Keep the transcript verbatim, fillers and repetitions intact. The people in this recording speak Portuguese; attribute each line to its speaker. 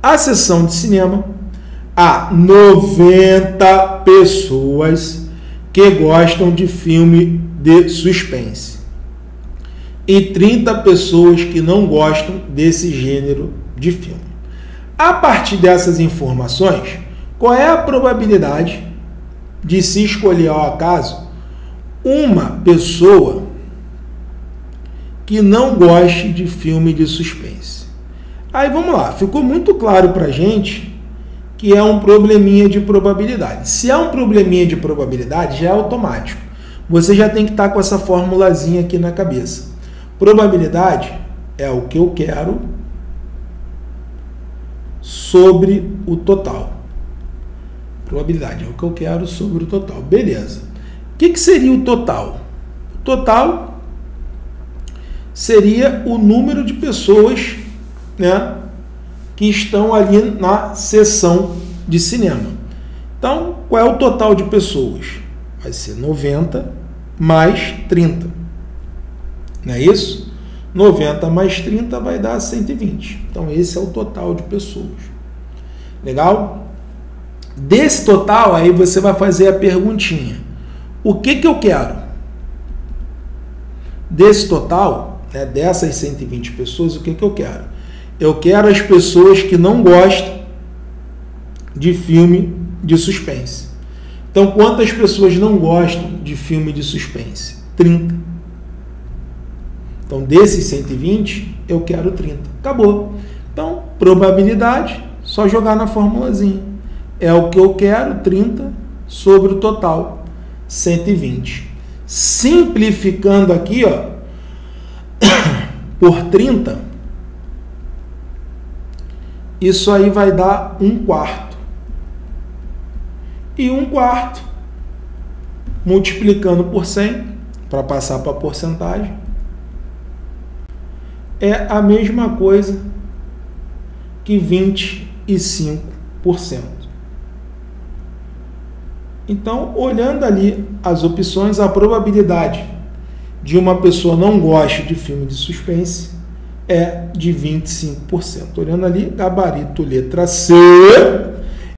Speaker 1: a sessão de cinema, há noventa pessoas que gostam de filme de suspense e trinta pessoas que não gostam desse gênero de filme. A partir dessas informações, qual é a probabilidade de se escolher ao acaso uma pessoa que não goste de filme de suspense? Aí vamos lá, ficou muito claro para a gente que é um probleminha de probabilidade. Se é um probleminha de probabilidade, já é automático. Você já tem que estar com essa formulazinha aqui na cabeça. Probabilidade é o que eu quero sobre o total. Probabilidade é o que eu quero sobre o total. Beleza. O que, que seria o total? O total seria o número de pessoas, né, que estão ali na sessão de cinema. Então, qual é o total de pessoas? Vai ser noventa mais trinta. Não é isso? noventa mais trinta vai dar cento e vinte. Então, esse é o total de pessoas. Legal? Desse total, aí você vai fazer a perguntinha. O que que eu quero? Desse total, né, dessas cento e vinte pessoas, o que que eu quero? Eu quero as pessoas que não gostam de filme de suspense. Então, quantas pessoas não gostam de filme de suspense? trinta. Então, desses cento e vinte, eu quero trinta. Acabou. Então, probabilidade, só jogar na formulazinha. É o que eu quero, trinta, sobre o total, cento e vinte. Simplificando aqui, ó, por trinta, isso aí vai dar um quarto. E um quarto, multiplicando por cem, para passar para a porcentagem, é a mesma coisa que vinte e cinco por cento. Então, olhando ali as opções, a probabilidade de uma pessoa não goste de filme de suspense é de vinte e cinco por cento. Olhando ali, gabarito letra C,